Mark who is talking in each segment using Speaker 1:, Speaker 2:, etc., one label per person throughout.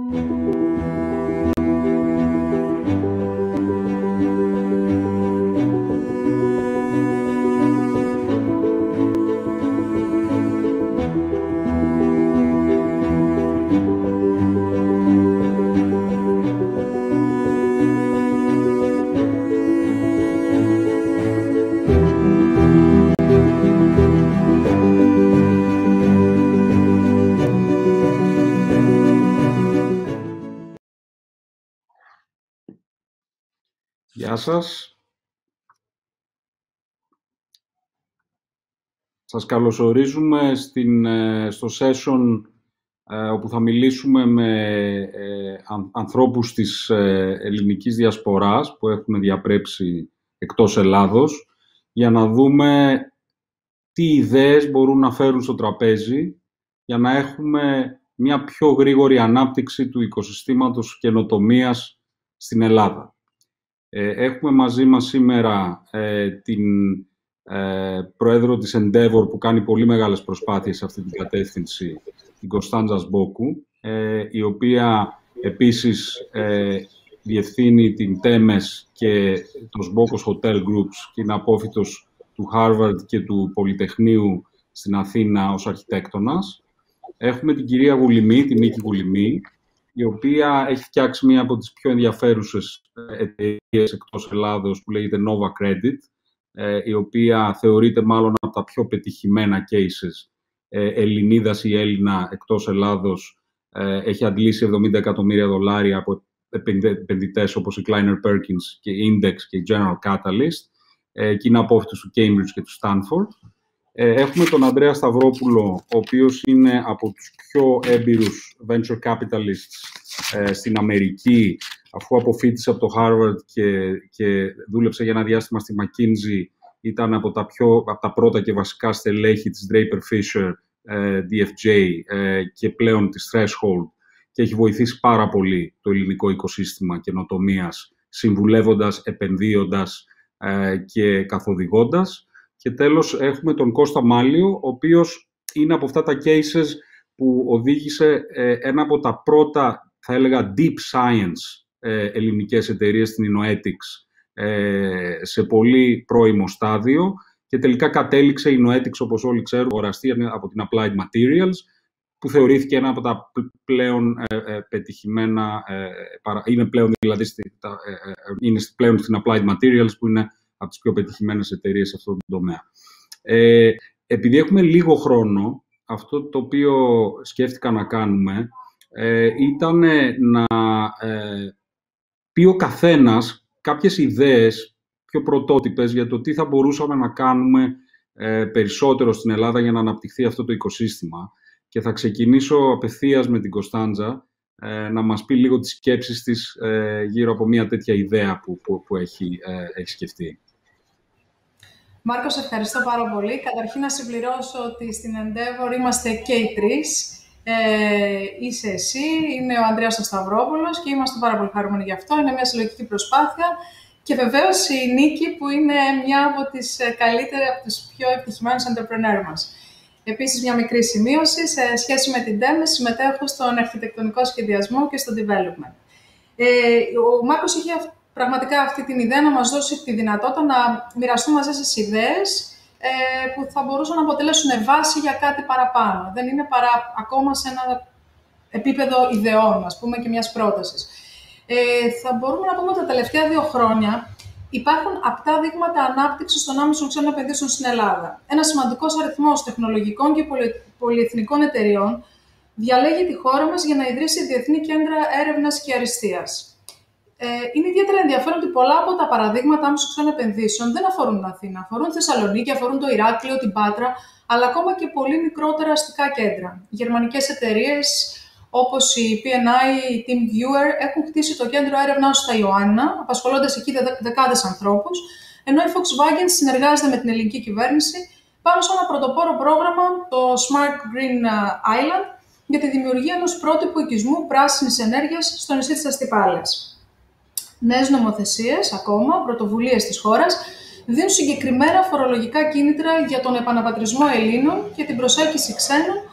Speaker 1: Γεια σας. Σας καλωσορίζουμε στο session όπου θα μιλήσουμε με ανθρώπους της ελληνικής διασποράς που έχουν διαπρέψει εκτός Ελλάδος για να δούμε τι ιδέες μπορούν να φέρουν στο τραπέζι για να έχουμε μια πιο γρήγορη ανάπτυξη του οικοσυστήματος καινοτομίας στην Ελλάδα. Έχουμε μαζί μας σήμερα την πρόεδρο της Endeavor που κάνει πολύ μεγάλες προσπάθειες σε αυτή την κατεύθυνση, την Costantza Sbokou, η οποία επίσης διευθύνει την T.E.MES και το Sbokou Hotel Groups και είναι απόφοιτος του Harvard και του Πολυτεχνείου στην Αθήνα ως αρχιτέκτονας. Έχουμε την κυρία Goulimis, την Nicky Goulimis, η οποία έχει φτιάξει μία από τις πιο ενδιαφέρουσες εταιρείες εκτός Ελλάδος που λέγεται Nova Credit, η οποία θεωρείται μάλλον από τα πιο πετυχημένα cases Ελληνίδας ή Έλληνα εκτός Ελλάδος. Έχει αντλήσει $70 εκατομμύρια από επενδυτές όπως η Kleiner Perkins και η Index και η General Catalyst και είναι απόφοιτος του Cambridge και του Stanford. Έχουμε τον Andreas Stavropoulos, ο οποίος είναι από τους πιο έμπειρους venture capitalists στην Αμερική, αφού αποφοίτησε από το Harvard και δούλεψε για ένα διάστημα στη McKinsey. Ήταν από τα πρώτα και βασικά στελέχη της Draper Fisher, DFJ και πλέον της Threshold και έχει βοηθήσει πάρα πολύ το ελληνικό οικοσύστημα καινοτομίας, συμβουλεύοντας, επενδύοντας και καθοδηγώντας. Και τέλος έχουμε τον Κώστα Μάλιο, ο οποίος είναι από αυτά τα cases που οδήγησε ένα από τα πρώτα, θα έλεγα, deep science ελληνικές εταιρείες, την Innoetics, σε πολύ πρώιμο στάδιο και τελικά κατέληξε η Innoetics, όπως όλοι ξέρουν, αγοραστεί από την Applied Materials, που θεωρήθηκε ένα από τα πλέον πετυχημένα, είναι πλέον δηλαδή είναι πλέον στην Applied Materials, που είναι από τις πιο πετυχημένες εταιρείες σε αυτόν τον τομέα. Επειδή έχουμε λίγο χρόνο, αυτό το οποίο σκέφτηκα να κάνουμε ήταν να πει ο καθένας κάποιες ιδέες πιο πρωτότυπες για το τι θα μπορούσαμε να κάνουμε περισσότερο στην Ελλάδα για να αναπτυχθεί αυτό το οικοσύστημα. Και θα ξεκινήσω απευθείας με την Κωνσταντζα να μας πει λίγο τις σκέψεις της γύρω από μια τέτοια ιδέα που έχει σκεφτεί.
Speaker 2: Μάρκο, σε ευχαριστώ πάρα πολύ. Καταρχήν να συμπληρώσω ότι στην Endeavor είμαστε και οι τρεις. Είσαι εσύ, είναι ο Ανδρέας ο Σταυρόπουλος και είμαστε πάρα πολύ χαρούμενοι γι' αυτό. Είναι μια συλλογική προσπάθεια. Και βεβαίως η Νίκη, που είναι μια από τις καλύτερες, από τους πιο επιτυχημένους entrepreneur μας. Επίσης, μια μικρή σημείωση, σε σχέση με την T.E.MES, συμμετέχω στον αρχιτεκτονικό σχεδιασμό και στο development. Ο Μάρκος είχε πραγματικά αυτή την ιδέα να μας δώσει τη δυνατότητα να μοιραστούμε μαζί σας ιδέες που θα μπορούσαν να αποτελέσουν βάση για κάτι παραπάνω. Δεν είναι παρά ακόμα σε ένα επίπεδο ιδεών, ας πούμε, και μιας πρότασης. Θα μπορούμε να πούμε ότι τα τελευταία 2 χρόνια υπάρχουν απτά δείγματα ανάπτυξης των άμεσων ξένων επενδύσεων στην Ελλάδα. Ένας σημαντικός αριθμός τεχνολογικών και πολυεθνικών εταιριών διαλέγει τη χώρα μας για να ιδρύσει διεθνή κέντρα έρευνας και αριστείας. Είναι ιδιαίτερα ενδιαφέρον ότι πολλά από τα παραδείγματα άμεσων ξένων επενδύσεων δεν αφορούν την Αθήνα. Αφορούν τη Θεσσαλονίκη, αφορούν το Ηράκλειο, την Πάτρα, αλλά ακόμα και πολύ μικρότερα αστικά κέντρα. Γερμανικές εταιρείες όπως η P&I, η TeamViewer έχουν χτίσει το κέντρο έρευνας στα Ιωάννα, απασχολώντας εκεί δεκάδες ανθρώπους, ενώ η Volkswagen συνεργάζεται με την ελληνική κυβέρνηση πάνω σε ένα πρωτοπόρο πρόγραμμα, το Smart Green Island, για τη δημιουργία ενός πρότυπου οικισμού πράσινης ενέργειας στο νησί της Αστυπάλαιας. Νέες νομοθεσίες, ακόμα, πρωτοβουλίες της χώρας, δίνουν συγκεκριμένα φορολογικά κίνητρα για τον επαναπατρισμό Ελλήνων και την προσέλκυση ξένων,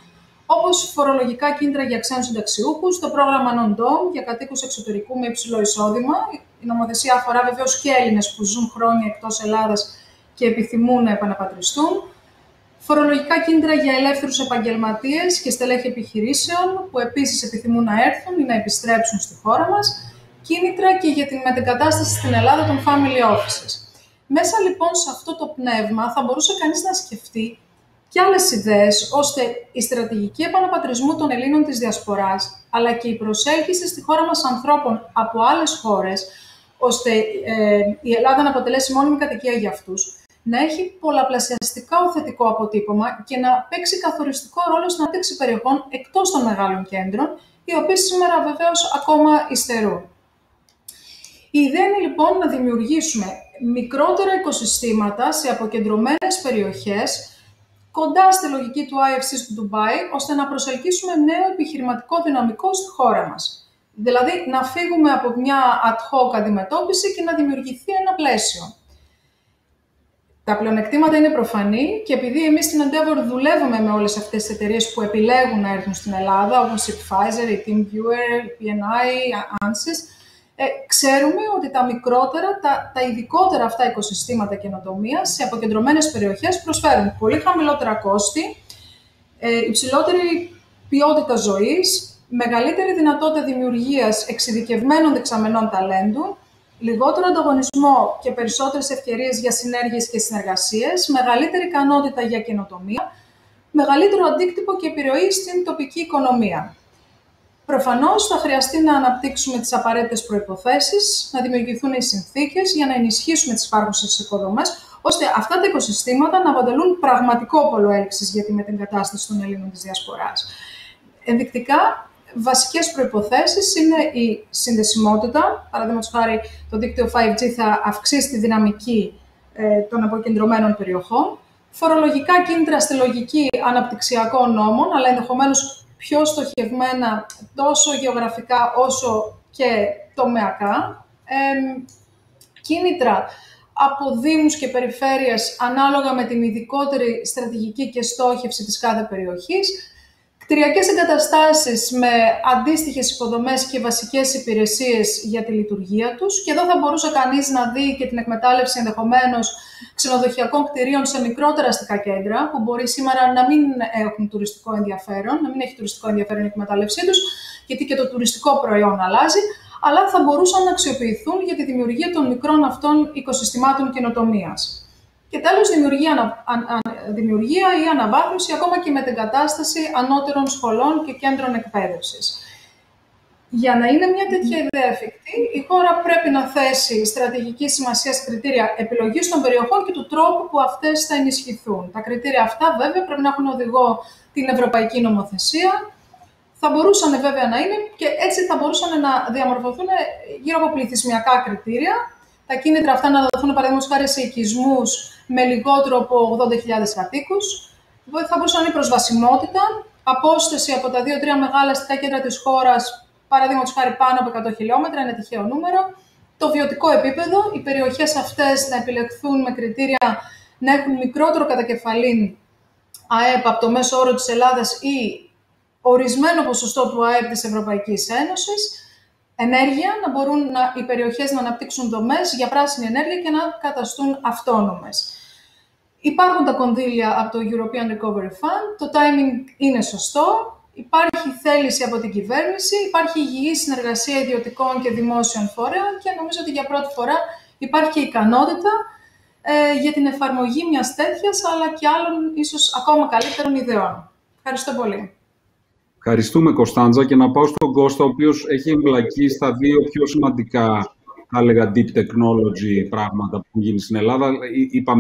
Speaker 2: όπως φορολογικά κίνητρα για ξένους συνταξιούχους, το πρόγραμμα Non-Dom για κατοίκους εξωτερικού με υψηλό εισόδημα. Η νομοθεσία αφορά βεβαίως και Έλληνες που ζουν χρόνια εκτός Ελλάδας και επιθυμούν να επαναπατριστούν. Φορολογικά κίνητρα για ελεύθερους επαγγελματίες και στελέχη επιχειρήσεων που επίσης επιθυμούν να έρθουν ή να επιστρέψουν στη χώρα μας. Κίνητρα και για την μετεγκατάσταση στην Ελλάδα των family offices. Μέσα λοιπόν σε αυτό το πνεύμα θα μπορούσε κανείς να σκεφτεί και άλλες ιδέες, ώστε η στρατηγική επαναπατρισμού των Ελλήνων της Διασποράς, αλλά και η προσέλκυση στη χώρα μας ανθρώπων από άλλες χώρες, ώστε η Ελλάδα να αποτελέσει μόνιμη κατοικία για αυτούς, να έχει πολλαπλασιαστικά θετικό αποτύπωμα και να παίξει καθοριστικό ρόλο στην ανάπτυξη περιοχών εκτός των μεγάλων κέντρων, οι οποίες σήμερα βεβαίως ακόμα υστερούν. Η ιδέα είναι λοιπόν να δημιουργήσουμε μικρότερα οικοσυστήματα σε αποκεντρωμένες περιοχές, κοντά στη λογική του IFC του Ντουμπάι, ώστε να προσελκύσουμε νέο επιχειρηματικό δυναμικό στη χώρα μας. Δηλαδή, να φύγουμε από μια ad hoc αντιμετώπιση και να δημιουργηθεί ένα πλαίσιο. Τα πλεονεκτήματα είναι προφανή και επειδή εμείς στην Endeavor δουλεύουμε με όλες αυτές τις εταιρείες που επιλέγουν να έρθουν στην Ελλάδα, όπως η Pfizer, η TeamViewer, η PNI, η Ansys, ξέρουμε ότι τα μικρότερα, τα ειδικότερα αυτά οικοσυστήματα καινοτομίας σε αποκεντρωμένες περιοχές προσφέρουν πολύ χαμηλότερα κόστη, υψηλότερη ποιότητα ζωής, μεγαλύτερη δυνατότητα δημιουργίας εξειδικευμένων δεξαμενών ταλέντου, λιγότερο ανταγωνισμό και περισσότερες ευκαιρίες για συνέργειες και συνεργασίες, μεγαλύτερη ικανότητα για καινοτομία, μεγαλύτερο αντίκτυπο και επιρροή στην τοπική οικονομία. Προφανώς θα χρειαστεί να αναπτύξουμε τις απαραίτητες προϋποθέσεις, να δημιουργηθούν οι συνθήκες για να ενισχύσουμε τις υπάρχουσες οικοδομές, ώστε αυτά τα οικοσυστήματα να αποτελούν πραγματικό πόλο έλξης για τη μετεγκατάσταση των Ελλήνων της Διασποράς. Ενδεικτικά, βασικές προϋποθέσεις είναι η συνδεσιμότητα. Παραδείγματος χάρη, το δίκτυο 5G θα αυξήσει τη δυναμική των αποκεντρωμένων περιοχών. Φορολογικά κίνητρα στη λογική αναπτυξιακών νόμων, αλλά ενδεχομένως πιο στοχευμένα τόσο γεωγραφικά όσο και τομεακά. Κίνητρα από δήμους και περιφέρειες ανάλογα με την ειδικότερη στρατηγική και στόχευση της κάθε περιοχής. Κτηριακές εγκαταστάσεις με αντίστοιχες υποδομές και βασικές υπηρεσίες για τη λειτουργία τους. Και εδώ θα μπορούσε κανείς να δει και την εκμετάλλευση ενδεχομένως ξενοδοχειακών κτηρίων σε μικρότερα αστικά κέντρα, που μπορεί σήμερα να μην έχουν τουριστικό ενδιαφέρον, να μην έχει τουριστικό ενδιαφέρον η εκμετάλλευσή τους, γιατί και το τουριστικό προϊόν αλλάζει, αλλά θα μπορούσαν να αξιοποιηθούν για τη δημιουργία των μικρών αυτών οικοσυστημάτων καινοτομίας. Και τέλος, δημιουργία ή αναβάθμιση, ακόμα και μετεγκατάσταση ανώτερων σχολών και κέντρων εκπαίδευσης. Για να είναι μια τέτοια ιδέα εφικτή, η χώρα πρέπει να θέσει στρατηγική σημασία κριτήρια επιλογής των περιοχών και του τρόπου που αυτές θα ενισχυθούν. Τα κριτήρια αυτά, βέβαια, πρέπει να έχουν οδηγό την ευρωπαϊκή νομοθεσία. Θα μπορούσαν βέβαια να είναι και έτσι θα μπορούσαν να διαμορφωθούν γύρω από πληθυσμιακά κριτήρια. Τα κίνητρα αυτά να δοθούν, παραδείγματος χάρη, σε οικισμούς με λιγότερο από 80.000 κατοίκους. Θα μπορούσε να είναι η προσβασιμότητα, απόσταση από τα 2-3 μεγάλα αστικά κέντρα της χώρας, παραδείγματος χάρη πάνω από 100 χιλιόμετρα, είναι τυχαίο νούμερο. Το βιωτικό επίπεδο, οι περιοχές αυτές να επιλεχθούν με κριτήρια να έχουν μικρότερο κατακεφαλήν ΑΕΠ από το μέσο όρο της Ελλάδας ή ορισμένο ποσοστό του ΑΕΠ της Ευρωπαϊκής Ένωσης. Ενέργεια, να μπορούν οι περιοχές να αναπτύξουν δομές για πράσινη ενέργεια και να καταστούν αυτόνομες. Υπάρχουν τα κονδύλια από το European Recovery Fund, το timing είναι σωστό, υπάρχει θέληση από την κυβέρνηση, υπάρχει υγιή συνεργασία ιδιωτικών και δημόσιων φορέων και νομίζω ότι για πρώτη φορά υπάρχει και ικανότητα για την εφαρμογή μιας τέτοιας, αλλά και άλλων ίσως ακόμα καλύτερων ιδεών. Ευχαριστώ πολύ.
Speaker 1: Ευχαριστούμε, Κωνσταντζα, και να πάω στον Κώστα, ο οποίος έχει εμπλακεί στα δύο πιο σημαντικά, θα έλεγα, deep technology πράγματα που γίνει στην Ελλάδα. Είπαμε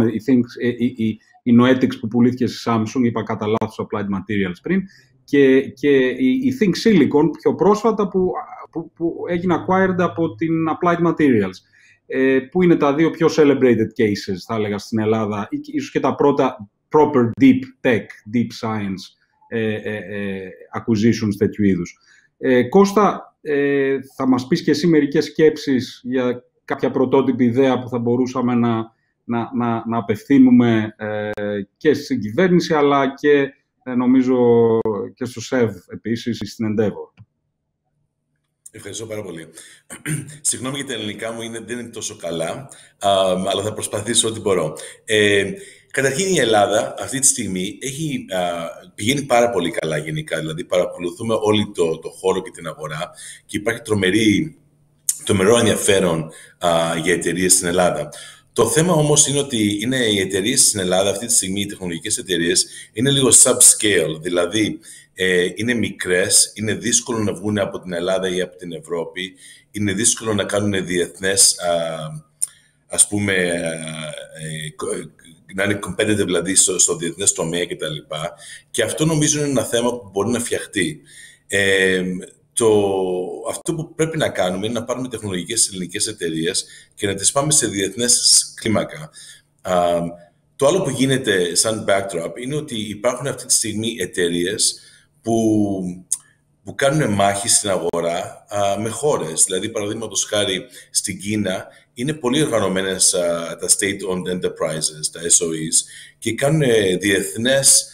Speaker 1: η Noetics που πουλήθηκε στη Samsung, είπα κατά λάθος Applied Materials πριν, και η Think Silicon πιο πρόσφατα που έγινε acquired από την Applied Materials, που είναι τα δύο πιο celebrated cases, θα έλεγα, στην Ελλάδα, ίσως και τα πρώτα proper deep tech, deep science acquisitions τέτοιου είδους. Κώστα, θα μας πεις και εσύ μερικές σκέψεις για κάποια πρωτότυπη ιδέα που θα μπορούσαμε να απευθύνουμε και στην κυβέρνηση, αλλά και νομίζω και στο ΣΕΒ επίσης, στην Endeavor.
Speaker 3: Ευχαριστώ πάρα πολύ. Συγγνώμη για τα ελληνικά μου, δεν είναι τόσο καλά, αλλά θα προσπαθήσω ό,τι μπορώ. Καταρχήν η Ελλάδα αυτή τη στιγμή πηγαίνει πάρα πολύ καλά γενικά, δηλαδή παρακολουθούμε όλο το χώρο και την αγορά και υπάρχει τρομερό ενδιαφέρον για εταιρείες στην Ελλάδα. Το θέμα όμως είναι ότι οι εταιρείες στην Ελλάδα αυτή τη στιγμή, οι τεχνολογικές εταιρείες, είναι λίγο subscale, δηλαδή είναι μικρές, είναι δύσκολο να βγουν από την Ελλάδα ή από την Ευρώπη, είναι δύσκολο να κάνουν διεθνές, ας πούμε, να είναι competitive δηλαδή στο διεθνές τομέα κτλ. Και αυτό νομίζω είναι ένα θέμα που μπορεί να φτιαχτεί. Αυτό που πρέπει να κάνουμε είναι να πάρουμε τεχνολογικές ελληνικές εταιρείες και να τις πάμε σε διεθνές κλίμακα. Το άλλο που γίνεται σαν backdrop είναι ότι υπάρχουν αυτή τη στιγμή εταιρείες που κάνουν μάχη στην αγορά με χώρες. Δηλαδή, παραδείγματος χάρη, στην Κίνα είναι πολύ οργανωμένες τα state-owned enterprises, τα SOEs, και κάνουν διεθνές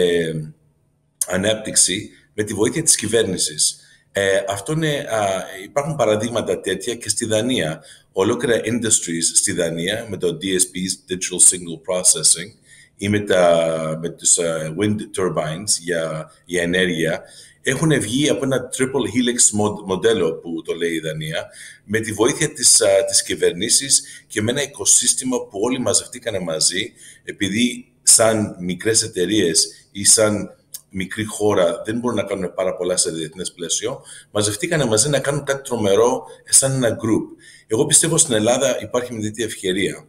Speaker 3: ανάπτυξη με τη βοήθεια της κυβέρνησης. Υπάρχουν παραδείγματα τέτοια και στη Δανία. Ολόκληρα industries στη Δανία με το DSPs, Digital Signal Processing, ή με τους wind turbines για ενέργεια, έχουν βγει από ένα triple helix μοντέλο που το λέει η Δανία, με τη βοήθεια της κυβερνήσης και με ένα οικοσύστημα που όλοι μαζευτήκανε μαζί, επειδή σαν μικρές εταιρείες ή σαν μικρή χώρα δεν μπορούν να κάνουν πάρα πολλά σε διεθνές πλαίσιο, μαζευτήκανε μαζί να κάνουν κάτι τρομερό σαν ένα group. Εγώ πιστεύω στην Ελλάδα υπάρχει μια τέτοια ευκαιρία.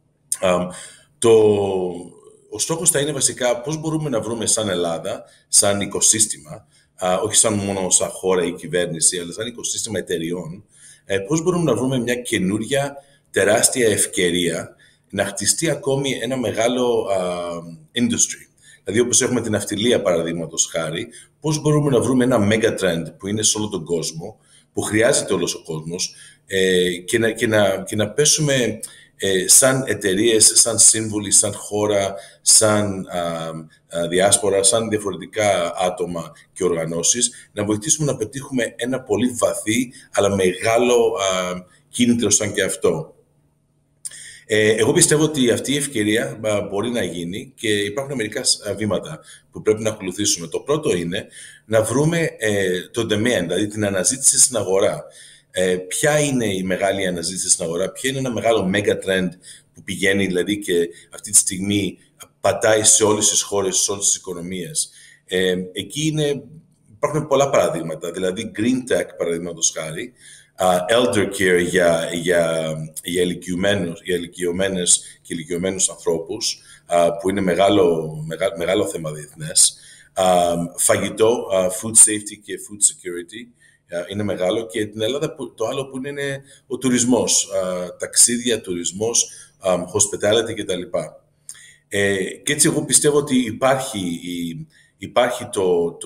Speaker 3: Ο στόχος θα είναι βασικά πώς μπορούμε να βρούμε σαν Ελλάδα, σαν οικοσύστημα, όχι σαν μόνο σαν χώρα ή κυβέρνηση, αλλά σαν οικοσύστημα εταιριών, πώς μπορούμε να βρούμε μια καινούρια τεράστια ευκαιρία να χτιστεί ακόμη ένα μεγάλο industry. Δηλαδή, όπως έχουμε την ναυτιλία, παραδείγματος χάρη, πώς μπορούμε να βρούμε ένα mega trend που είναι σε όλο τον κόσμο, που χρειάζεται όλος ο κόσμος, και να πέσουμε σαν εταιρείες, σαν σύμβουλοι, σαν χώρα, σαν διάσπορα, σαν διαφορετικά άτομα και οργανώσεις, να βοηθήσουμε να πετύχουμε ένα πολύ βαθύ, αλλά μεγάλο κίνητρο σαν και αυτό. Εγώ πιστεύω ότι αυτή η ευκαιρία μπορεί να γίνει και υπάρχουν μερικά βήματα που πρέπει να ακολουθήσουμε. Το πρώτο είναι να βρούμε το demand, δηλαδή την αναζήτηση στην αγορά. Ποια είναι η μεγάλη αναζήτηση στην αγορά, ποια είναι ένα μεγάλο mega trend που πηγαίνει, δηλαδή, και αυτή τη στιγμή πατάει σε όλες τις χώρες, σε όλες τις οικονομίες. Εκεί υπάρχουν πολλά παραδείγματα, δηλαδή green tech, παραδείγματος χάρη, elder care για ηλικιωμένες και ηλικιωμένους ανθρώπους, που είναι μεγάλο θέμα διεθνές. Φαγητό, food safety και food security, είναι μεγάλο, και την Ελλάδα το άλλο που είναι ο τουρισμός, ταξίδια, τουρισμός, hospitality κτλ. Και έτσι εγώ πιστεύω ότι υπάρχει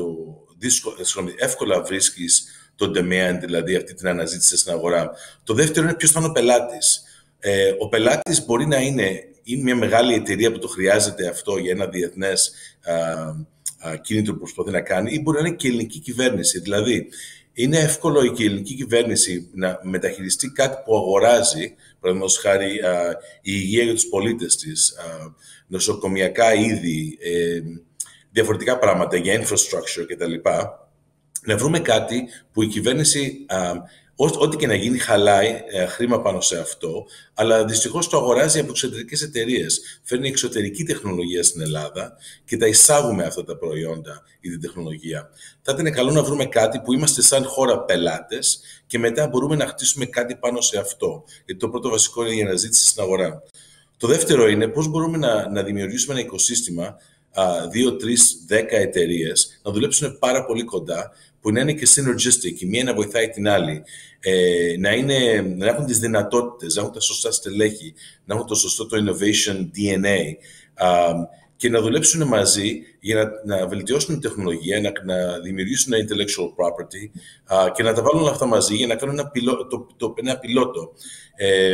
Speaker 3: εύκολα βρίσκεις το demand, δηλαδή αυτή την αναζήτηση στην αγορά. Το δεύτερο είναι ποιος θα είναι ο πελάτης. Ο πελάτης μπορεί να είναι μια μεγάλη εταιρεία που το χρειάζεται αυτό για ένα διεθνές κίνητρο που προσπαθεί να κάνει, ή μπορεί να είναι και η ελληνική κυβέρνηση. Δηλαδή, είναι εύκολο και η ελληνική κυβέρνηση να μεταχειριστεί κάτι που αγοράζει, παραδείγματος χάρη η υγεία για τους πολίτες της, νοσοκομιακά είδη, διαφορετικά πράγματα για infrastructure κτλ. Να βρούμε κάτι που η κυβέρνηση, ό,τι και να γίνει, χαλάει χρήμα πάνω σε αυτό, αλλά δυστυχώς το αγοράζει από εξωτερικές εταιρείες. Φέρνει εξωτερική τεχνολογία στην Ελλάδα και τα εισάγουμε αυτά τα προϊόντα ή την τεχνολογία. Θα ήταν καλό να βρούμε κάτι που είμαστε σαν χώρα πελάτες και μετά μπορούμε να χτίσουμε κάτι πάνω σε αυτό. Γιατί το πρώτο βασικό είναι η αναζήτηση στην αγορά. Το δεύτερο είναι πώς μπορούμε να δημιουργήσουμε ένα οικοσύστημα 2, 3, 10 εταιρείες να δουλέψουν πάρα πολύ κοντά, που να είναι και synergistic, η μία να βοηθάει την άλλη, να έχουν τις δυνατότητες, να έχουν τα σωστά στελέχη, να έχουν το σωστό το innovation DNA, και να δουλέψουν μαζί για να βελτιώσουν την τεχνολογία, να δημιουργήσουν ένα intellectual property, και να τα βάλουν όλα αυτά μαζί για να κάνουν ένα πιλότο.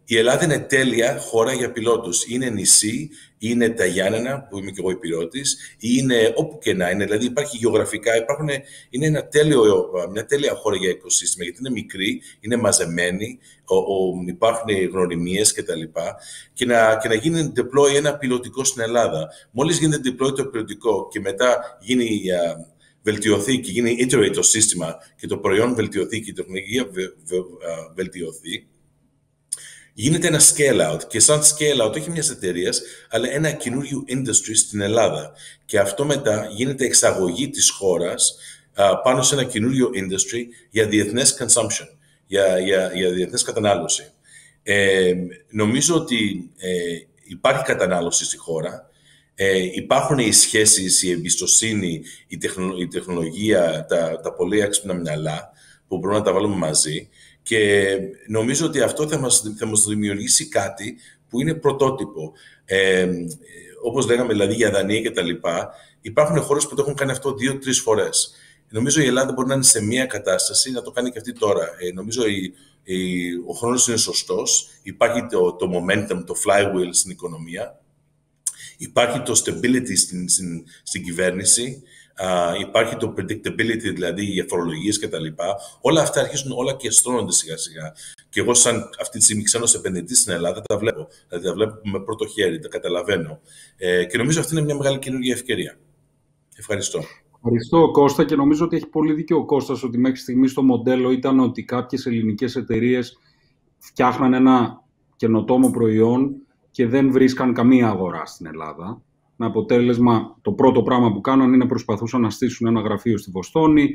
Speaker 3: Η Ελλάδα είναι τέλεια χώρα για πιλότους. Είναι νησί, είναι τα Γιάννενα, που είμαι και εγώ υπηρώτης, ή είναι όπου και να είναι. Δηλαδή υπάρχει γεωγραφικά, είναι μια τέλεια χώρα για οικοσύστημα, γιατί είναι μικρή, είναι μαζεμένη, υπάρχουν γνωριμίες κτλ. Και να γίνει deploy ένα πιλωτικό στην Ελλάδα. Μόλις γίνεται deploy το πιλωτικό και μετά βελτιωθεί και γίνει iterate το σύστημα και το προϊόν βελτιωθεί και η τεχνολογία βελτιωθεί, γίνεται ένα scale-out και σαν scale-out όχι μιας εταιρείας, αλλά ένα καινούριο industry στην Ελλάδα. Και αυτό μετά γίνεται εξαγωγή της χώρας πάνω σε ένα καινούριο industry για διεθνές consumption, για διεθνές κατανάλωση. Νομίζω ότι υπάρχει κατανάλωση στη χώρα, υπάρχουν οι σχέσεις, η εμπιστοσύνη, η τεχνολογία, τα πολύ έξυπνα μυαλά που μπορούμε να τα βάλουμε μαζί. Και νομίζω ότι αυτό θα μας δημιουργήσει κάτι που είναι πρωτότυπο. Όπως λέγαμε, δηλαδή για Δανία και τα λοιπά, υπάρχουν χώρες που το έχουν κάνει αυτό 2-3 φορές. Νομίζω η Ελλάδα μπορεί να είναι σε μια κατάσταση να το κάνει και αυτή τώρα. Νομίζω ο χρόνος είναι σωστός, υπάρχει το momentum, το flywheel στην οικονομία, υπάρχει το stability στην κυβέρνηση, υπάρχει το predictability, δηλαδή οι φορολογίες και τα λοιπά. Όλα αυτά αρχίζουν όλα και στρώνονται σιγά σιγά. Και εγώ σαν αυτή τη στιγμή ξένος επενδυτής στην Ελλάδα τα βλέπω. Δηλαδή τα βλέπω με πρώτο χέρι, τα καταλαβαίνω. Και νομίζω αυτή είναι μια μεγάλη καινούργια ευκαιρία. Ευχαριστώ.
Speaker 1: Ευχαριστώ, Κώστα, και νομίζω ότι έχει πολύ δίκιο ο Κώστας ότι μέχρι στιγμής το μοντέλο ήταν ότι κάποιες ελληνικές εταιρείες φτιάχναν ένα καινοτόμο προϊόν και δεν βρίσκαν καμία αγορά στην Ελλάδα. Με αποτέλεσμα, το πρώτο πράγμα που κάναν είναι προσπαθούσαν να στήσουν ένα γραφείο στη Βοστόνη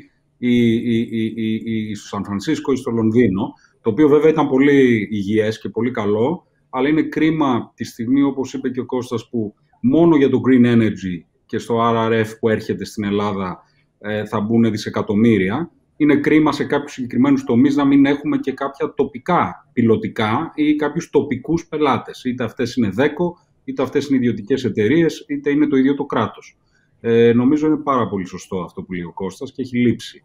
Speaker 1: ή στο Σαν Φρανσίσκο ή στο Λονδίνο, το οποίο βέβαια ήταν πολύ υγιές και πολύ καλό, αλλά είναι κρίμα τη στιγμή, όπως είπε και ο Κώστας, που μόνο για το green energy και στο RRF που έρχεται στην Ελλάδα θα μπουν δισεκατομμύρια. Είναι κρίμα σε κάποιους συγκεκριμένους τομείς να μην έχουμε και κάποια τοπικά πιλωτικά ή κάποιους τοπικούς πελάτες. Είτε αυτές είναι ΔΕΚΟ, είτε αυτές είναι ιδιωτικές εταιρείες, είτε είναι το ίδιο το κράτος. Νομίζω είναι πάρα πολύ σωστό αυτό που λέει ο Κώστας και έχει λείψει.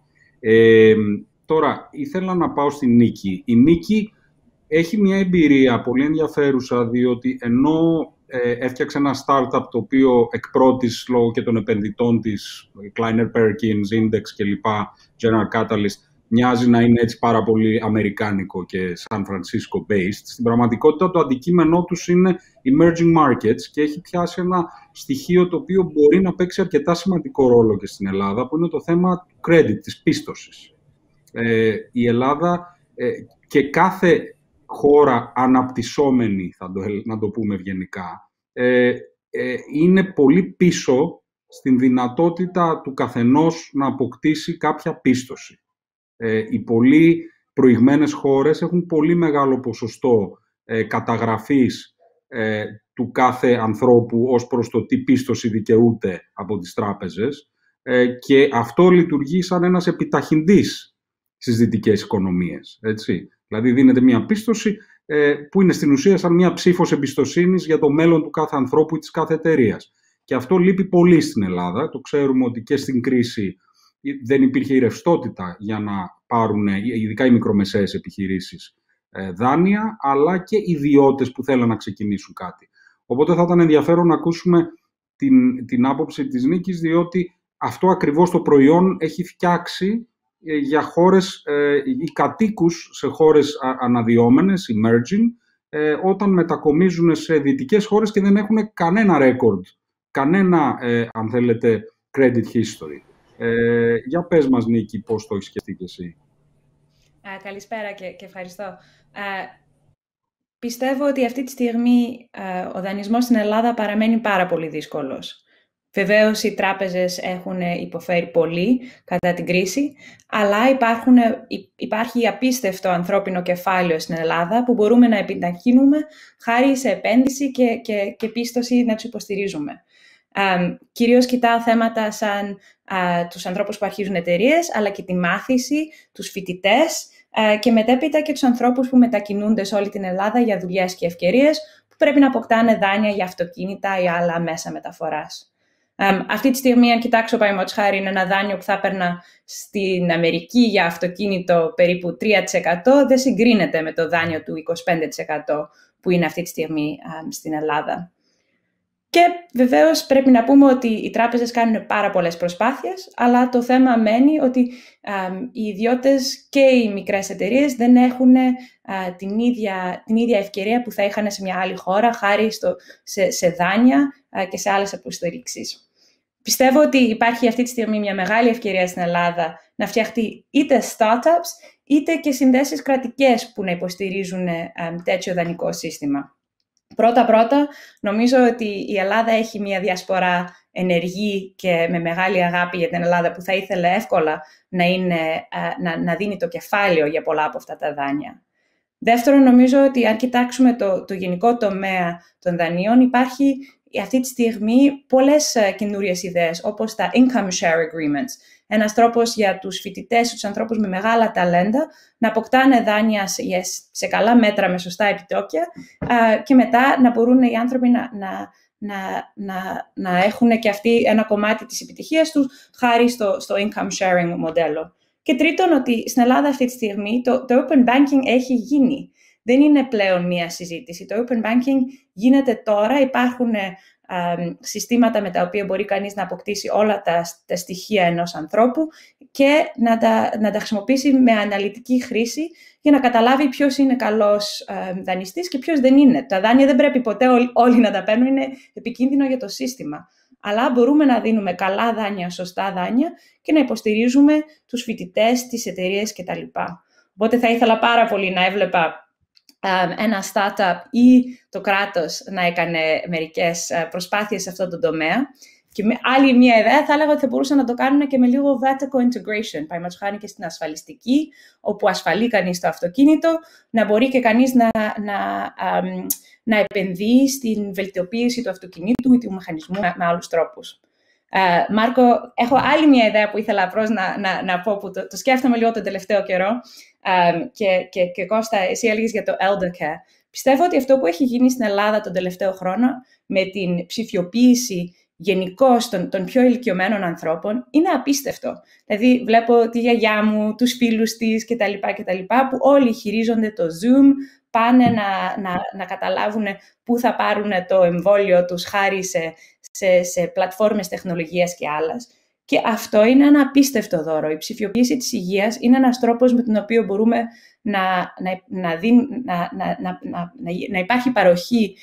Speaker 1: Τώρα, ήθελα να πάω στη Νίκη. Η Νίκη έχει μια εμπειρία πολύ ενδιαφέρουσα, διότι ενώ έφτιαξε ένα startup το οποίο εκ πρώτης, λόγω και των επενδυτών της, Kleiner Perkins, Index κλπ, General Catalyst, μοιάζει να είναι έτσι πάρα πολύ αμερικάνικο και San Francisco based. Στην πραγματικότητα το αντικείμενό τους είναι emerging markets και έχει πιάσει ένα στοιχείο το οποίο μπορεί να παίξει αρκετά σημαντικό ρόλο και στην Ελλάδα, που είναι το θέμα του credit, της πίστοσης. Η Ελλάδα και κάθε χώρα αναπτυσσόμενη, να το πούμε ευγενικά, είναι πολύ πίσω στην δυνατότητα του καθενός να αποκτήσει κάποια πίστοση. Οι πολύ προηγμένες χώρες έχουν πολύ μεγάλο ποσοστό καταγραφής του κάθε ανθρώπου ως προς το τι πίστοση δικαιούται από τις τράπεζες και αυτό λειτουργεί σαν ένας επιταχυντής στις δυτικές οικονομίες. Έτσι. Δηλαδή δίνεται μια πίστοση που είναι στην ουσία σαν μια ψήφος εμπιστοσύνης για το μέλλον του κάθε ανθρώπου ή της κάθε εταιρείας. Και αυτό λείπει πολύ στην Ελλάδα. Το ξέρουμε ότι και στην κρίση δεν υπήρχε η ρευστότητα για να πάρουν, ειδικά οι μικρομεσαίες επιχειρήσεις, δάνεια, αλλά και ιδιώτες που θέλουν να ξεκινήσουν κάτι. Οπότε θα ήταν ενδιαφέρον να ακούσουμε την άποψη της Νίκης, διότι αυτό ακριβώς το προϊόν έχει φτιάξει για χώρες ή κατοίκους σε χώρες αναδυόμενες, emerging, όταν μετακομίζουν σε δυτικές χώρες και δεν έχουν κανένα record, κανένα, αν θέλετε, credit history. Για πες μας, Νίκη, πώς το έχεις σκεφτεί και εσύ.
Speaker 4: Καλησπέρα και ευχαριστώ. Πιστεύω ότι αυτή τη στιγμή ο δανεισμός στην Ελλάδα παραμένει πάρα πολύ δύσκολος. Βεβαίως, οι τράπεζες έχουν υποφέρει πολύ κατά την κρίση, αλλά υπάρχει απίστευτο ανθρώπινο κεφάλαιο στην Ελλάδα που μπορούμε να επιταχύνουμε χάρη σε επένδυση και πίστοση να τους υποστηρίζουμε. Κυρίως κοιτάω θέματα σαν τους ανθρώπους που αρχίζουν εταιρείες, αλλά και τη μάθηση, τους φοιτητές και μετέπειτα και τους ανθρώπους που μετακινούνται σε όλη την Ελλάδα για δουλειές και ευκαιρίες που πρέπει να αποκτάνε δάνεια για αυτοκίνητα ή άλλα μέσα μεταφοράς. Αυτή τη στιγμή, αν κοιτάξω, παραδείγματος χάρη, είναι ένα δάνειο που θα έπαιρνα στην Αμερική για αυτοκίνητο περίπου 3%, δεν συγκρίνεται με το δάνειο του 25% που είναι αυτή τη στιγμή στην Ελλάδα. Και βεβαίως πρέπει να πούμε ότι οι τράπεζες κάνουν πάρα πολλές προσπάθειες, αλλά το θέμα μένει ότι οι ιδιώτες και οι μικρές εταιρείες δεν έχουν την ίδια ευκαιρία που θα είχαν σε μια άλλη χώρα, χάρη σε δάνεια και σε άλλες υποστηρίξεις. Πιστεύω ότι υπάρχει αυτή τη στιγμή μια μεγάλη ευκαιρία στην Ελλάδα να φτιαχτεί είτε startups, είτε και συνδέσεις κρατικές που να υποστηρίζουν τέτοιο δανεικό σύστημα. Πρώτα, νομίζω ότι η Ελλάδα έχει μια διασπορά ενεργή και με μεγάλη αγάπη για την Ελλάδα που θα ήθελε εύκολα να δίνει το κεφάλαιο για πολλά από αυτά τα δάνεια. Δεύτερον, νομίζω ότι αν κοιτάξουμε το γενικό τομέα των δανείων, υπάρχει αυτή τη στιγμή πολλές καινούριες ιδέες, όπως τα income share agreements. Ένας τρόπος για τους φοιτητές, τους ανθρώπους με μεγάλα ταλέντα, να αποκτάνε δάνεια σε καλά μέτρα, με σωστά επιτόκια και μετά να μπορούν οι άνθρωποι να έχουν και αυτοί ένα κομμάτι της επιτυχίας τους, χάρη στο income sharing μοντέλο. Και τρίτον, ότι στην Ελλάδα αυτή τη στιγμή το open banking έχει γίνει. Δεν είναι πλέον μία συζήτηση. Το open banking γίνεται τώρα, υπάρχουν συστήματα με τα οποία μπορεί κανείς να αποκτήσει όλα τα στοιχεία ενός ανθρώπου και να τα χρησιμοποιήσει με αναλυτική χρήση για να καταλάβει ποιος είναι καλός δανειστής και ποιος δεν είναι. Τα δάνεια δεν πρέπει ποτέ όλοι να τα παίρνουν, είναι επικίνδυνο για το σύστημα. Αλλά μπορούμε να δίνουμε καλά δάνεια, σωστά δάνεια και να υποστηρίζουμε τους φοιτητές, τις εταιρείες κτλ. Οπότε θα ήθελα πάρα πολύ να έβλεπα ένα startup ή το κράτος να έκανε μερικές προσπάθειες σε αυτό το τομέα. Και με άλλη μια ιδέα θα έλεγα ότι θα μπορούσαν να το κάνουν και με λίγο vertical integration. Παραδείγματος χάρη και στην ασφαλιστική, όπου ασφαλεί κανείς το αυτοκίνητο, να μπορεί και κανείς να επενδύει στην βελτιοποίηση του αυτοκινήτου ή του μηχανισμού με άλλους τρόπους. Μάρκο, έχω άλλη μια ιδέα που ήθελα απλώς να πω, που το σκέφτομαι λίγο τον τελευταίο καιρό. Και Κώστα, εσύ έλεγες για το eldercare. Πιστεύω ότι αυτό που έχει γίνει στην Ελλάδα τον τελευταίο χρόνο με την ψηφιοποίηση γενικώς των πιο ηλικιωμένων ανθρώπων είναι απίστευτο. Δηλαδή βλέπω τη γιαγιά μου, τους φίλους της κτλ. Που όλοι χειρίζονται το Zoom, πάνε να καταλάβουν πού θα πάρουν το εμβόλιο τους χάρη σε πλατφόρμες τεχνολογίας και άλλες. Και αυτό είναι ένα απίστευτο δώρο. Η ψηφιοποίηση της υγείας είναι ένας τρόπος με τον οποίο μπορούμε να υπάρχει παροχή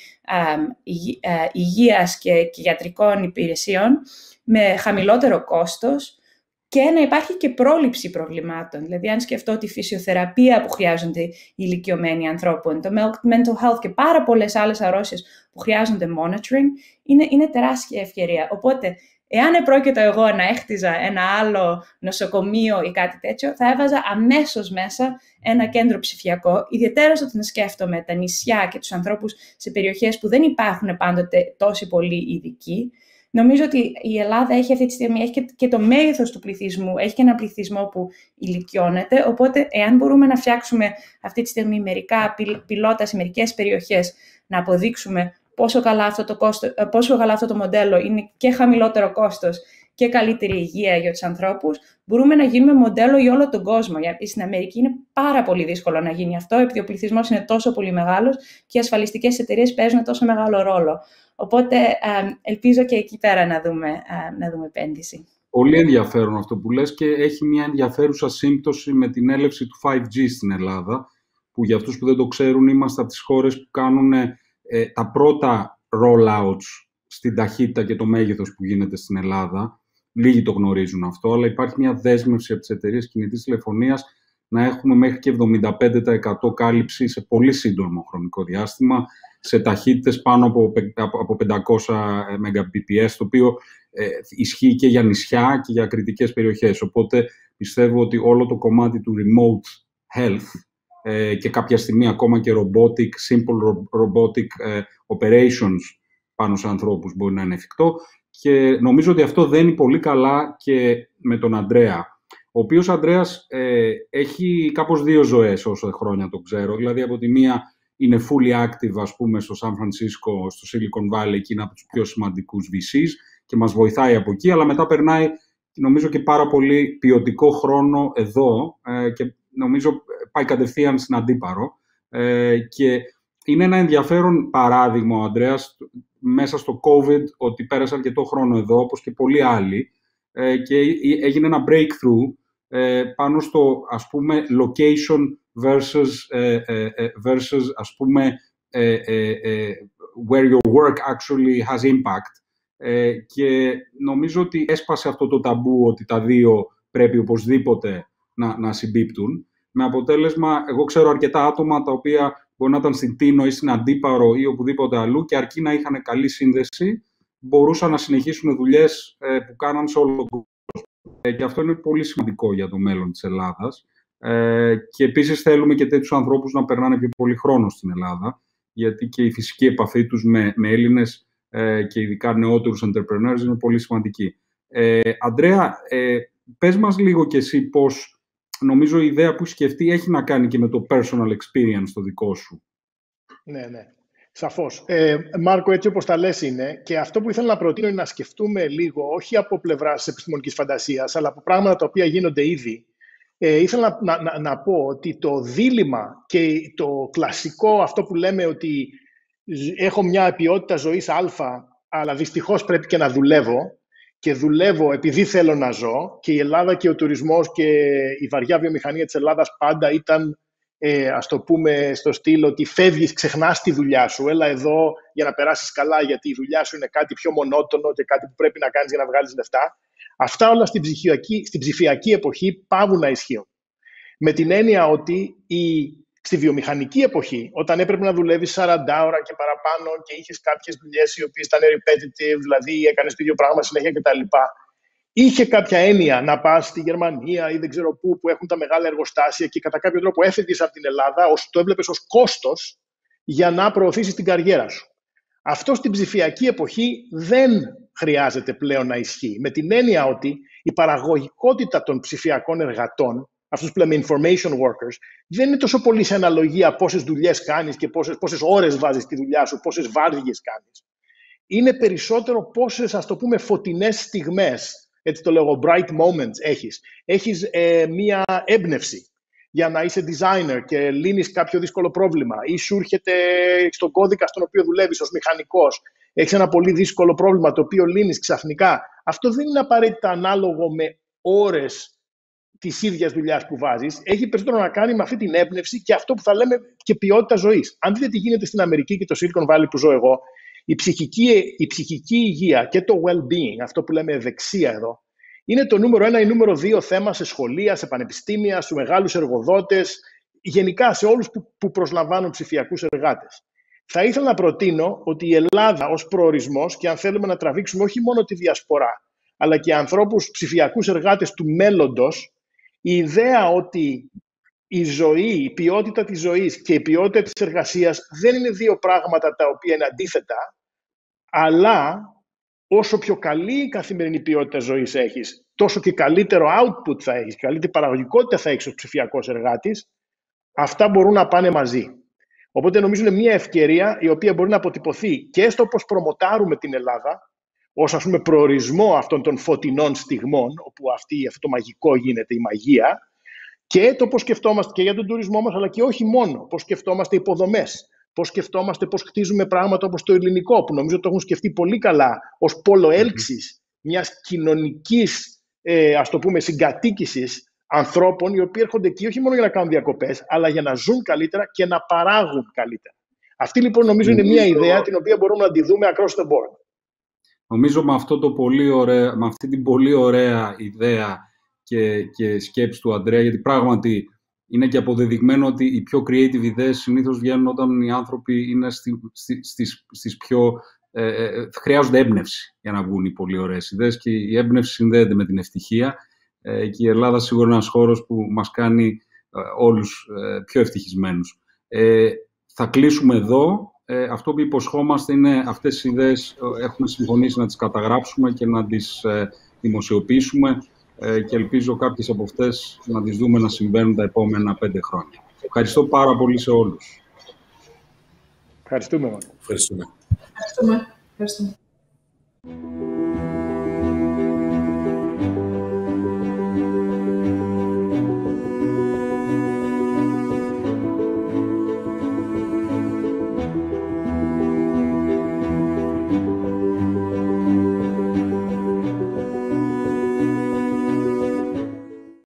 Speaker 4: υγείας και γιατρικών υπηρεσιών με χαμηλότερο κόστος και να υπάρχει και πρόληψη προβλημάτων. Δηλαδή, αν σκεφτώ τη φυσιοθεραπεία που χρειάζονται οι ηλικιωμένοι ανθρώπων, το mental health και πάρα πολλές άλλες αρρώσεις που χρειάζονται monitoring, είναι τεράστια ευκαιρία. Οπότε, εάν επρόκειτο εγώ να έχτιζα ένα άλλο νοσοκομείο ή κάτι τέτοιο, θα έβαζα αμέσως μέσα ένα κέντρο ψηφιακό, ιδιαίτερα όταν σκέφτομαι τα νησιά και τους ανθρώπους σε περιοχές που δεν υπάρχουν πάντοτε τόσοι πολλοί ειδικοί. Νομίζω ότι η Ελλάδα έχει αυτή τη στιγμή έχει και το μέγεθος του πληθυσμού, έχει και ένα πληθυσμό που ηλικιώνεται, οπότε εάν μπορούμε να φτιάξουμε αυτή τη στιγμή μερικά πιλότα σε μερικές περιοχές, να αποδείξουμε πόσο καλά αυτό το μοντέλο είναι και χαμηλότερο κόστος και καλύτερη υγεία για τους ανθρώπους, μπορούμε να γίνουμε μοντέλο για όλο τον κόσμο. Γιατί στην Αμερική είναι πάρα πολύ δύσκολο να γίνει αυτό, επειδή ο πληθυσμός είναι τόσο πολύ μεγάλος και οι ασφαλιστικές εταιρείες παίζουν τόσο μεγάλο ρόλο. Οπότε ελπίζω και εκεί πέρα να δούμε επένδυση.
Speaker 1: Πολύ ενδιαφέρον αυτό που λες και έχει μια ενδιαφέρουσα σύμπτωση με την έλευση του 5G στην Ελλάδα, που για αυτούς που δεν το ξέρουν είμαστε από τις χώρες που κάνουν τα πρώτα rollouts στην ταχύτητα και το μέγεθος που γίνεται στην Ελλάδα. Λίγοι το γνωρίζουν αυτό, αλλά υπάρχει μια δέσμευση από τις εταιρείες κινητής τηλεφωνίας να έχουμε μέχρι και 75% κάλυψη σε πολύ σύντομο χρονικό διάστημα, σε ταχύτητες πάνω από 500 Mbps, το οποίο ισχύει και για νησιά και για κριτικές περιοχές. Οπότε πιστεύω ότι όλο το κομμάτι του remote health και κάποια στιγμή ακόμα και simple robotic operations πάνω σε ανθρώπους μπορεί να είναι εφικτό. Και νομίζω ότι αυτό δένει πολύ καλά και με τον Αντρέα, ο οποίος Αντρέας έχει κάπως δύο ζωές όσο χρόνια το ξέρω. Δηλαδή από τη μία είναι fully active, ας πούμε, στο Σαν Φρανσίσκο, στο Silicon Valley, και είναι από τους πιο σημαντικούς VCs, και μας βοηθάει από εκεί, αλλά μετά περνάει, νομίζω, και πάρα πολύ ποιοτικό χρόνο εδώ και νομίζω πάει κατευθείαν στην Αντίπαρο. Και είναι ένα ενδιαφέρον παράδειγμα ο Ανδρέας μέσα στο COVID, ότι πέρασε αρκετό χρόνο εδώ, όπως και πολλοί άλλοι, και έγινε ένα breakthrough πάνω στο, ας πούμε, location versus ας πούμε, where your work actually has impact. Και νομίζω ότι έσπασε αυτό το ταμπού ότι τα δύο πρέπει οπωσδήποτε να συμπίπτουν. Με αποτέλεσμα, εγώ ξέρω αρκετά άτομα τα οποία μπορεί να ήταν στην Τίνο ή στην Αντίπαρο ή οπουδήποτε αλλού και αρκεί να είχαν καλή σύνδεση, μπορούσαν να συνεχίσουν δουλειές που κάναν σε όλο τον κόσμο. Και αυτό είναι πολύ σημαντικό για το μέλλον της Ελλάδας. Και επίσης θέλουμε και τέτοιους ανθρώπους να περνάνε πιο πολύ χρόνο στην Ελλάδα, γιατί και η φυσική επαφή τους με Έλληνες και ειδικά νεότερους entrepreneurs είναι πολύ σημαντική. Αντρέα, πες μας λίγο κι εσύ πώς, νομίζω η ιδέα που σκεφτεί έχει να κάνει και με το personal experience το δικό σου.
Speaker 5: Ναι. Σαφώς. Μάρκο, έτσι όπως τα λες είναι, και αυτό που ήθελα να προτείνω είναι να σκεφτούμε λίγο, όχι από πλευράς επιστημονικής φαντασίας, αλλά από πράγματα τα οποία γίνονται ήδη. Ήθελα να πω ότι το δίλημμα και το κλασικό, αυτό που λέμε ότι έχω μια ποιότητα ζωής α, αλλά δυστυχώς πρέπει και να δουλεύω, και δουλεύω επειδή θέλω να ζω, και η Ελλάδα και ο τουρισμός και η βαριά βιομηχανία της Ελλάδας πάντα ήταν, ας το πούμε, στο στυλ ότι φεύγεις, ξεχνάς τη δουλειά σου, έλα εδώ για να περάσεις καλά, γιατί η δουλειά σου είναι κάτι πιο μονότονο και κάτι που πρέπει να κάνεις για να βγάλεις λεφτά. Αυτά όλα στην ψηφιακή εποχή πάβουν να ισχύουν. Με την έννοια ότι στη βιομηχανική εποχή, όταν έπρεπε να δουλεύεις 40 ώρα και παραπάνω και είχες κάποιες δουλειές οι οποίες ήταν repetitive, δηλαδή έκανες το ίδιο πράγμα συνέχεια κτλ., είχε κάποια έννοια να πας στη Γερμανία ή δεν ξέρω πού, που έχουν τα μεγάλα εργοστάσια και κατά κάποιο τρόπο έφευγες από την Ελλάδα, το έβλεπες ως κόστος για να προωθήσεις την καριέρα σου. Αυτό στην ψηφιακή εποχή δεν χρειάζεται πλέον να ισχύει. Με την έννοια ότι η παραγωγικότητα των ψηφιακών εργατών, αυτούς που λέμε information workers, δεν είναι τόσο πολύ σε αναλογία πόσες δουλειές κάνεις και πόσες ώρες βάζεις στη δουλειά σου, πόσες βάρδιες κάνεις. Είναι περισσότερο πόσες, ας το πούμε, φωτεινές στιγμές, έτσι το λέγω, bright moments έχεις. Έχεις μία έμπνευση για να είσαι designer και λύνεις κάποιο δύσκολο πρόβλημα, ή σου έρχεται στον κώδικα στον οποίο δουλεύεις ως μηχανικός, έχεις ένα πολύ δύσκολο πρόβλημα το οποίο λύνεις ξαφνικά. Αυτό δεν είναι απαραίτητα ανάλογο με ώρες της ίδιας δουλειάς που βάζεις. Έχει περισσότερο να κάνει με αυτή την έμπνευση και αυτό που θα λέμε και ποιότητα ζωής. Αν δείτε τι γίνεται στην Αμερική και το Silicon Valley που ζω εγώ, η ψυχική υγεία και το well-being, αυτό που λέμε ευεξία εδώ, είναι το νούμερο 1 ή νούμερο 2 θέμα σε σχολεία, σε πανεπιστήμια, στους μεγάλους εργοδότες, γενικά σε όλους που προσλαμβάνουν ψηφιακούς εργάτες. Θα ήθελα να προτείνω ότι η Ελλάδα ως προορισμός, και αν θέλουμε να τραβήξουμε όχι μόνο τη διασπορά, αλλά και ανθρώπους ψηφιακούς εργάτες του μέλλοντος, η ιδέα ότι η ζωή, η ποιότητα της ζωής και η ποιότητα της εργασίας δεν είναι δύο πράγματα τα οποία είναι αντίθετα, αλλά όσο πιο καλή η καθημερινή ποιότητα ζωής έχεις, τόσο και καλύτερο output θα έχεις, καλύτερη παραγωγικότητα θα έχεις ως ψηφιακός εργάτης, αυτά μπορούν να πάνε μαζί. Οπότε νομίζω είναι μια ευκαιρία η οποία μπορεί να αποτυπωθεί και στο πώς προμοτάρουμε την Ελλάδα, ως, ας πούμε, προορισμό αυτών των φωτεινών στιγμών, όπου αυτό το μαγικό γίνεται, η μαγεία, και το πώς σκεφτόμαστε και για τον τουρισμό μας, αλλά και όχι μόνο, πώς σκεφτόμαστε υποδομές, πώς σκεφτόμαστε, πώς χτίζουμε πράγματα όπως το ελληνικό, που νομίζω το έχουν σκεφτεί πολύ καλά, ως πόλο έλξης μιας κοινωνικής, ας το πούμε, συγκατοίκησης ανθρώπων, οι οποίοι έρχονται εκεί όχι μόνο για να κάνουν διακοπές, αλλά για να ζουν καλύτερα και να παράγουν καλύτερα. Αυτή λοιπόν νομίζω είναι μια ιδέα την οποία μπορούμε να τη δούμε across the board.
Speaker 1: Νομίζω με αυτή την πολύ ωραία ιδέα και σκέψη του Αντρέα, γιατί πράγματι είναι και αποδεδειγμένο ότι οι πιο creative ιδέες συνήθως βγαίνουν όταν οι άνθρωποι είναι στις πιο... χρειάζονται έμπνευση για να βγουν οι πολύ ωραίες ιδέες, και η έμπνευση συνδέεται με την ευτυχία, και η Ελλάδα σίγουρα είναι ένας χώρος που μας κάνει όλους πιο ευτυχισμένους. Θα κλείσουμε εδώ. Αυτό που υποσχόμαστε είναι αυτές τις ιδέες έχουμε συμφωνήσει να τις καταγράψουμε και να τις δημοσιοποιήσουμε, και ελπίζω κάποιες από αυτές να τις δούμε να συμβαίνουν τα επόμενα 5 χρόνια. Ευχαριστώ πάρα πολύ σε όλους.
Speaker 5: Ευχαριστούμε.
Speaker 2: Ευχαριστούμε.